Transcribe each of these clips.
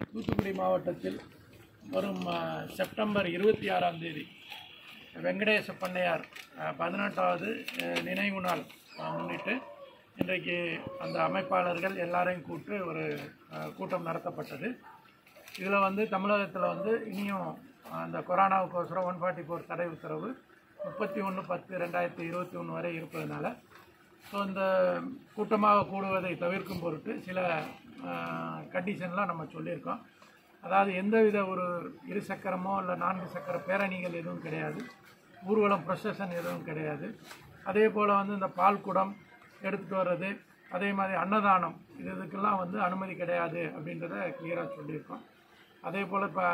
தூத்துக்குடி மாவட்டத்தில் வரும் செப்டம்பர் 26ஆம் தேதி வெங்கடேச பண்ணையார் 18வது நினைவு நாள் முன்னிட்டு இன்றைக்கு அந்த அமைப்பாளர்கள் எல்லாரையும் கூப்பிட்டு ஒரு கூட்டம் நடத்தப்பட்டது. இதில் தமிழகத்தில் இனியும் அந்த கொரோனாவுக்கோசரம் 144 தடை உத்தரவு 31/10/2021 வரை இருப்பதனால இந்த கூட்டமாக கூடுவதை தவிர்க்கும் பொருட்டு சில கண்டிஷன்லாம் நம்ம சொல்லியிருக்கோம். அதாவது எந்தவித ஒரு 2 சக்கரமோ இல்லை 4 சக்கர பேரணிகள் எதுவும் கிடையாது, ஊர்வலம் ப்ரொசஷன் எதுவும் கிடையாது. அதே போல் இந்த பால் குடம் எடுத்துகிட்டு வர்றது, அதே மாதிரி அன்னதானம் இதுக்கெல்லாம் அனுமதி கிடையாது அப்படின்றத கிளியராக சொல்லியிருக்கோம். அதே போல் இப்போ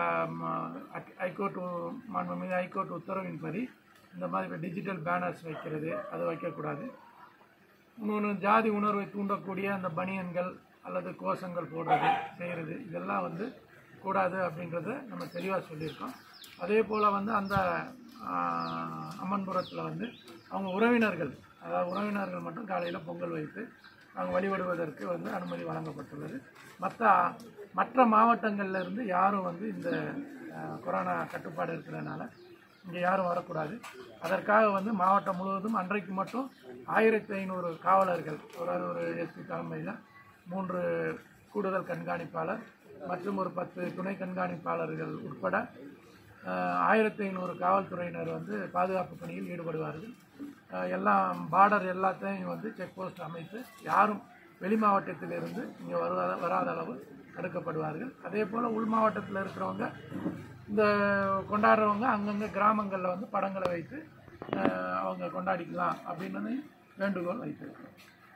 மாண்புமிகு ஹைகோர்ட் உத்தரவின்படி இந்த மாதிரி இப்போ டிஜிட்டல் பேனர்ஸ் வைக்கிறது அது வைக்கக்கூடாது. இன்னொன்று ஜாதி உணர்வை தூண்டக்கூடிய அந்த பனியன்கள் அல்லது கோஷங்கள் போடுறது செய்கிறது இதெல்லாம் கூடாது அப்படின்றத நம்ம தெளிவாக சொல்லியிருக்கோம். அதே போல் அந்த அம்மன்புரத்தில் அவங்க உறவினர்கள், அதாவது உறவினர்கள் மட்டும் காலையில் பொங்கல் வைத்து அவங்க வழிபடுவதற்கு அனுமதி வழங்கப்பட்டுள்ளது. மற்ற மாவட்டங்களில் இருந்து யாரும் இந்த கொரோனா கட்டுப்பாடு இருக்கிறதுனால இங்கே யாரும் வரக்கூடாது. அதற்காக மாவட்டம் முழுவதும் அன்றைக்கு மட்டும் 1500 காவலர்கள், ஒரு எஸ்பி தலைமையில் 3 கூடுதல் கண்காணிப்பாளர் மற்றும் ஒரு 10 துணை கண்காணிப்பாளர்கள் உட்பட 1500 காவல்துறையினர் பாதுகாப்பு பணியில் ஈடுபடுவார்கள். எல்லாம் பார்டர் எல்லாத்தையும் செக் போஸ்ட் அமைத்து யாரும் வெளி மாவட்டத்திலிருந்து இங்கே வராத அளவு தடுக்கப்படுவார்கள். அதே போல் உள் மாவட்டத்தில் இருக்கிறவங்க இந்த கொண்டாடுறவங்க அங்கங்கே கிராமங்களில் படங்களை வைத்து அவங்க கொண்டாடிக்கலாம் அப்படின்னு வேண்டுகோள் வைத்திருக்கிறோம்.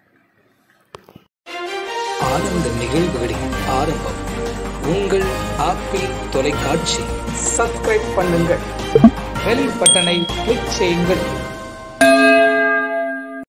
ஆனந்த நிகழ்வுகளின் ஆரம்பம் உங்கள் ஆப்பிள் தொலைக்காட்சி. சப்ஸ்கிரைப் பண்ணுங்கள், பெல் பட்டனை கிளிக் செய்யுங்கள்.